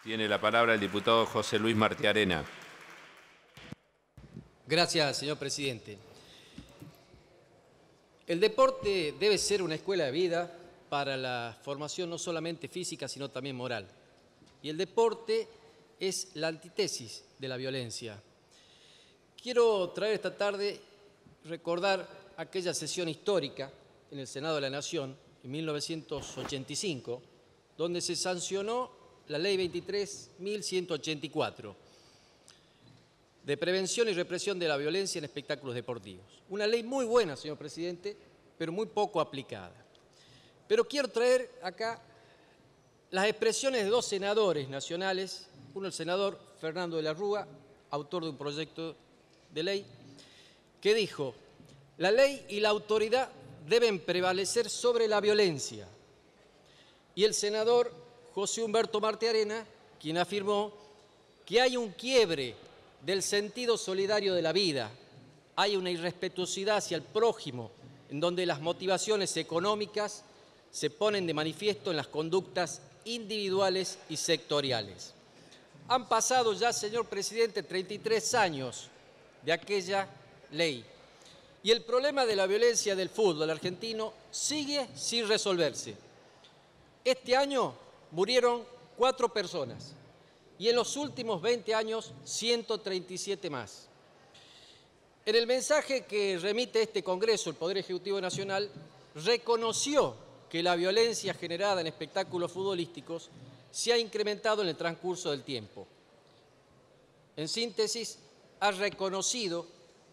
Tiene la palabra el diputado José Luis Martiarena. Gracias, señor presidente. El deporte debe ser una escuela de vida para la formación no solamente física, sino también moral. Y el deporte es la antítesis de la violencia. Quiero traer esta tarde, recordar aquella sesión histórica en el Senado de la Nación, en 1985, donde se sancionó la Ley 23.184, de prevención y represión de la violencia en espectáculos deportivos. Una ley muy buena, señor presidente, pero muy poco aplicada. Pero quiero traer acá las expresiones de dos senadores nacionales, uno el senador Fernando de la Rúa, autor de un proyecto de ley, que dijo: la ley y la autoridad deben prevalecer sobre la violencia. Y el senador José Humberto Martiarena, quien afirmó que hay un quiebre del sentido solidario de la vida, hay una irrespetuosidad hacia el prójimo, en donde las motivaciones económicas se ponen de manifiesto en las conductas individuales y sectoriales. Han pasado ya, señor presidente, 33 años de aquella ley y el problema de la violencia del fútbol argentino sigue sin resolverse. Este año murieron 4 personas y en los últimos 20 años 137 más. En el mensaje que remite este Congreso, el Poder Ejecutivo Nacional reconoció que la violencia generada en espectáculos futbolísticos se ha incrementado en el transcurso del tiempo. En síntesis, ha reconocido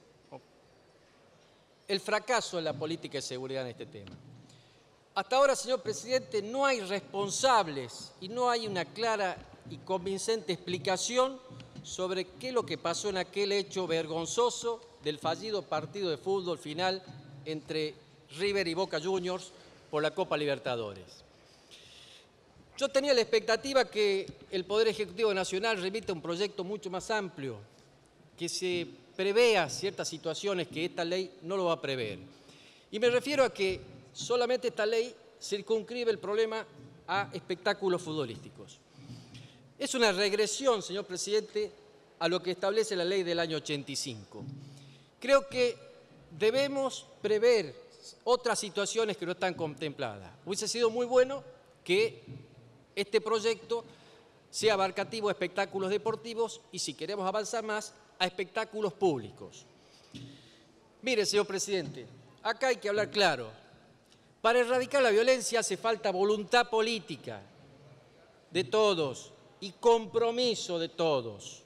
el fracaso en la política de seguridad en este tema. Hasta ahora, señor presidente, no hay responsables y no hay una clara y convincente explicación sobre qué es lo que pasó en aquel hecho vergonzoso del fallido partido de fútbol final entre River y Boca Juniors por la Copa Libertadores. Yo tenía la expectativa que el Poder Ejecutivo Nacional remita un proyecto mucho más amplio, que se prevea ciertas situaciones que esta ley no lo va a prever. Y me refiero a que solamente esta ley circunscribe el problema a espectáculos futbolísticos. Es una regresión, señor presidente, a lo que establece la ley del año 85. Creo que debemos prever otras situaciones que no están contempladas. Hubiese sido muy bueno que este proyecto sea abarcativo a espectáculos deportivos y, si queremos avanzar más, a espectáculos públicos. Mire, señor presidente, acá hay que hablar claro. Para erradicar la violencia hace falta voluntad política de todos y compromiso de todos.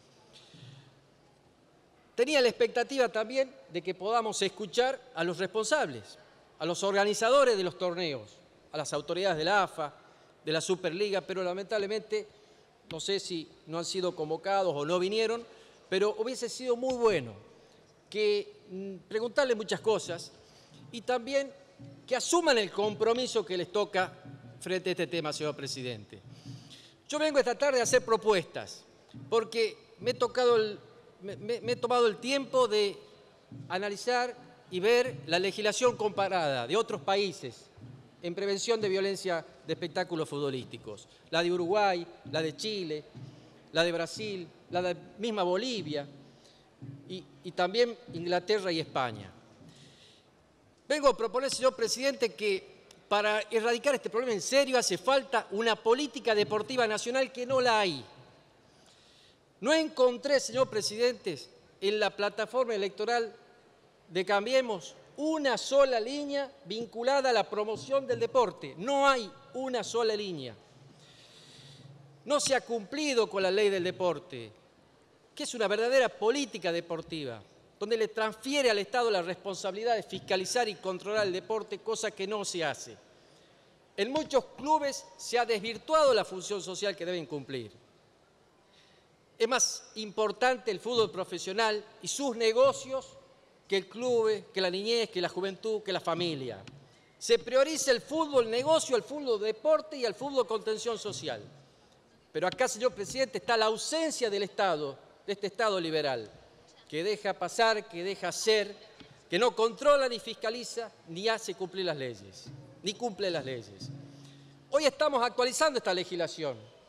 Tenía la expectativa también de que podamos escuchar a los responsables, a los organizadores de los torneos, a las autoridades de la AFA, de la Superliga, pero lamentablemente no sé si no han sido convocados o no vinieron, pero hubiese sido muy bueno que preguntarle muchas cosas y también que asuman el compromiso que les toca frente a este tema, señor presidente. Yo vengo esta tarde a hacer propuestas, porque me he tomado el tiempo de analizar y ver la legislación comparada de otros países en prevención de violencia de espectáculos futbolísticos. La de Uruguay, la de Chile, la de Brasil, la de misma Bolivia y también Inglaterra y España. Vengo a proponer, señor presidente, que para erradicar este problema en serio hace falta una política deportiva nacional que no la hay. No encontré, señor presidente, en la plataforma electoral de Cambiemos una sola línea vinculada a la promoción del deporte. No hay una sola línea. No se ha cumplido con la ley del deporte, que es una verdadera política deportiva, donde le transfiere al Estado la responsabilidad de fiscalizar y controlar el deporte, cosa que no se hace. En muchos clubes se ha desvirtuado la función social que deben cumplir. Es más importante el fútbol profesional y sus negocios que el club, que la niñez, que la juventud, que la familia. Se prioriza el fútbol negocio, el fútbol deporte y el fútbol contención social. Pero acá, señor presidente, está la ausencia del Estado, de este Estado liberal, que deja pasar, que deja hacer, que no controla ni fiscaliza, ni hace cumplir las leyes, ni cumple las leyes. Hoy estamos actualizando esta legislación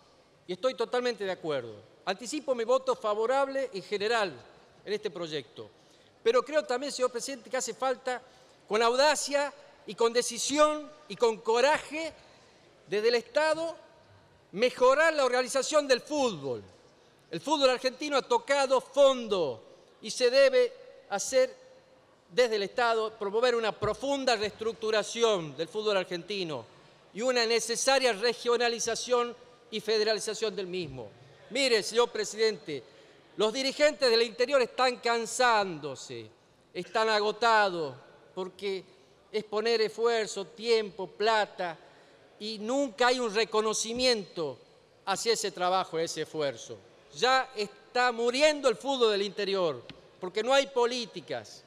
y estoy totalmente de acuerdo. Anticipo mi voto favorable en general en este proyecto. Pero creo también, señor presidente, que hace falta, con audacia y con decisión y con coraje, desde el Estado, mejorar la organización del fútbol. El fútbol argentino ha tocado fondo y se debe hacer desde el Estado, promover una profunda reestructuración del fútbol argentino y una necesaria regionalización y federalización del mismo. Mire, señor presidente, los dirigentes del interior están cansándose, están agotados, porque es poner esfuerzo, tiempo, plata, y nunca hay un reconocimiento hacia ese trabajo, ese esfuerzo. Ya está muriendo el fútbol del interior, porque no hay políticas.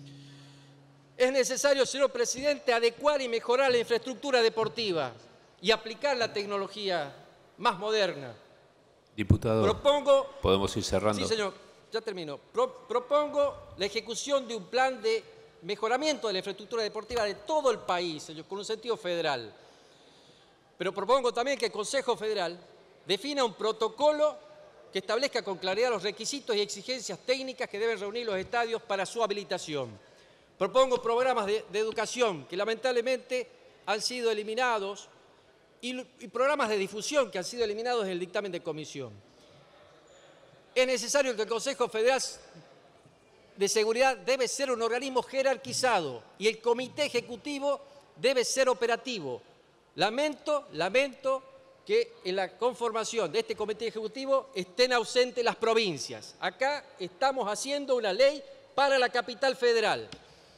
Es necesario, señor presidente, adecuar y mejorar la infraestructura deportiva y aplicar la tecnología más moderna. Diputado, Propongo, ¿podemos ir cerrando? sí, señor, ya termino. Propongo la ejecución de un plan de mejoramiento de la infraestructura deportiva de todo el país, señor, con un sentido federal. Pero propongo también que el Consejo Federal defina un protocolo que establezca con claridad los requisitos y exigencias técnicas que deben reunir los estadios para su habilitación. Propongo programas de educación que lamentablemente han sido eliminados y programas de difusión que han sido eliminados en el dictamen de comisión. Es necesario que el Consejo Federal de Seguridad debe ser un organismo jerarquizado y el Comité Ejecutivo debe ser operativo. Lamento que en la conformación de este Comité Ejecutivo estén ausentes las provincias. Acá estamos haciendo una ley para la capital federal.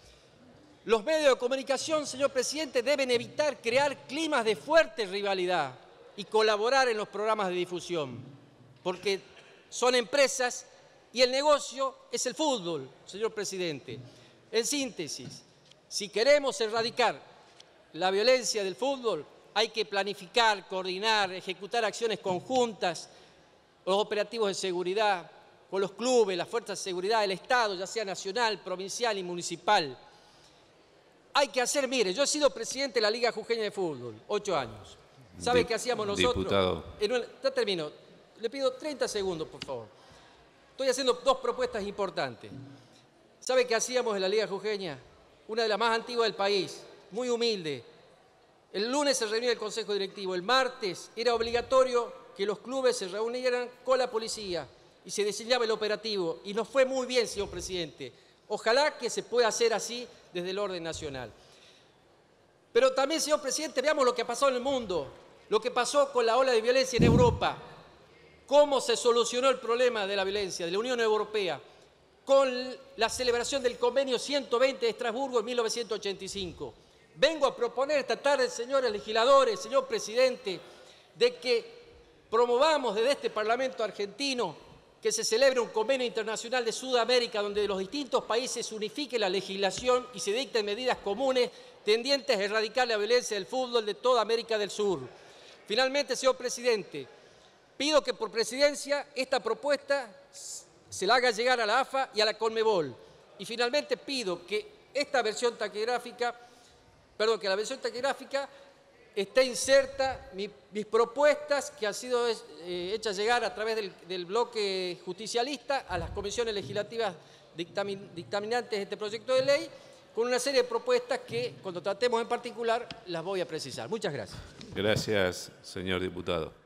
Los medios de comunicación, señor presidente, deben evitar crear climas de fuerte rivalidad y colaborar en los programas de difusión, porque son empresas y el negocio es el fútbol, señor presidente. En síntesis, si queremos erradicar la violencia del fútbol, hay que planificar, coordinar, ejecutar acciones conjuntas, los operativos de seguridad, con los clubes, las fuerzas de seguridad, el Estado, ya sea nacional, provincial y municipal. Hay que hacer, mire, yo he sido presidente de la Liga Jujeña de Fútbol, 8 años. ¿Sabe qué hacíamos nosotros? Diputado. Ya termino. Le pido 30 segundos, por favor. Estoy haciendo dos propuestas importantes. ¿Sabe qué hacíamos en la Liga Jujeña? Una de las más antiguas del país, muy humilde. El lunes se reunía el Consejo Directivo, el martes era obligatorio que los clubes se reunieran con la policía y se diseñaba el operativo. Y nos fue muy bien, señor presidente. Ojalá que se pueda hacer así desde el orden nacional. Pero también, señor presidente, veamos lo que ha pasado en el mundo, lo que pasó con la ola de violencia en Europa, cómo se solucionó el problema de la violencia de la Unión Europea con la celebración del Convenio 120 de Estrasburgo en 1985. Vengo a proponer esta tarde, señores legisladores, señor presidente, de que promovamos desde este Parlamento argentino que se celebre un convenio internacional de Sudamérica donde los distintos países unifiquen la legislación y se dicten medidas comunes tendientes a erradicar la violencia del fútbol de toda América del Sur. Finalmente, señor presidente, pido que por presidencia esta propuesta se la haga llegar a la AFA y a la Conmebol. Y finalmente pido que esta versión taquigráfica, que la versión taquigráfica esté inserta mis propuestas que han sido hechas llegar a través del bloque justicialista a las comisiones legislativas dictaminantes de este proyecto de ley, con una serie de propuestas que, cuando tratemos en particular, las voy a precisar. Muchas gracias. Gracias, señor diputado.